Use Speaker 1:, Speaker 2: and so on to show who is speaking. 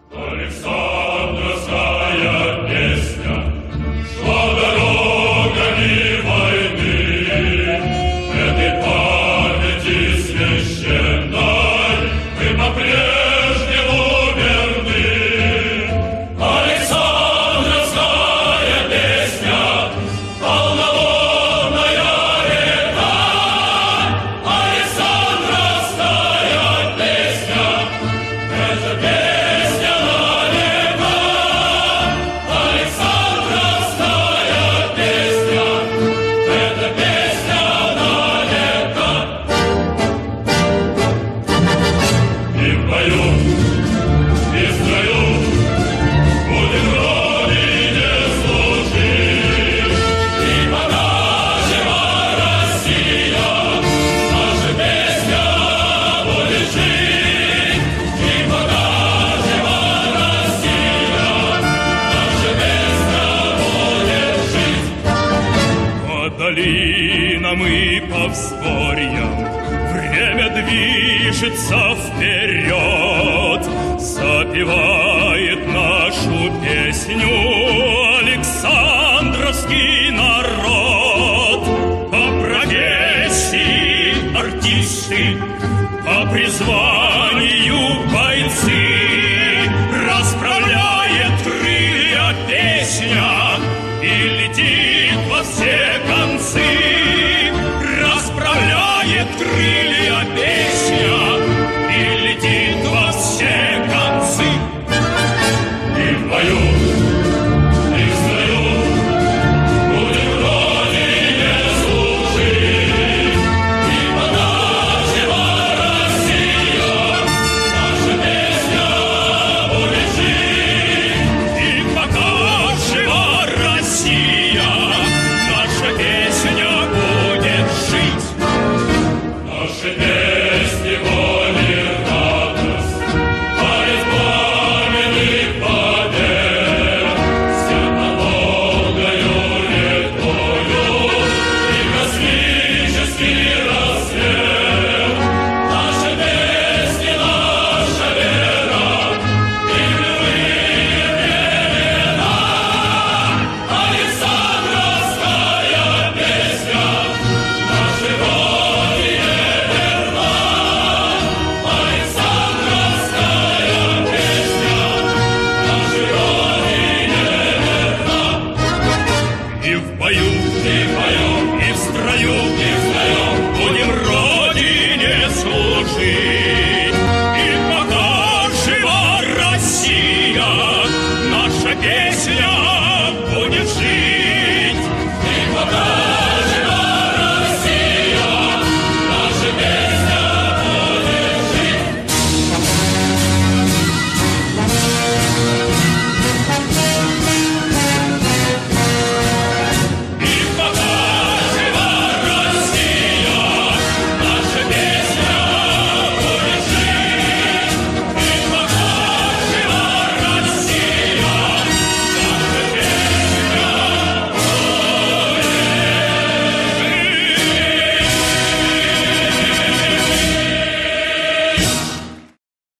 Speaker 1: Александровская песня шла дорогами войны, этой памяти священной мы по-прежнему верны. Александровская песня, полноводная река, Александровская песня, это песня на века. Александровская песня, это песня на века. И в бою, и в строю будем Родине служить, и покажем Россия, наша песня будет жить, и покажем Россия, наша песня будет жить. По долинам и по взгорьям время движется вперед, запевает нашу песню Александровский народ. По профессии артисты, по призванию бойцы, расправляет крылья песня и летит во все концы. Расправляет крылья песня и летит во все концы. И в бою, и в строю будем Родине служить, и покажем Россия, наша песня будет жить, и покажем Россия, наша песня будет жить. Наши песни воли радость, парит пламенных побед, светло-волгою рекою и космический рассвет. Наши песни, наша вера и мировые времена. Александровская песня нашей Родине верна. Александровская песня нашей Родине верна. И в бою, и в бою, и в строю, и в строю будем Родине служить, и покажем Россия, наша песня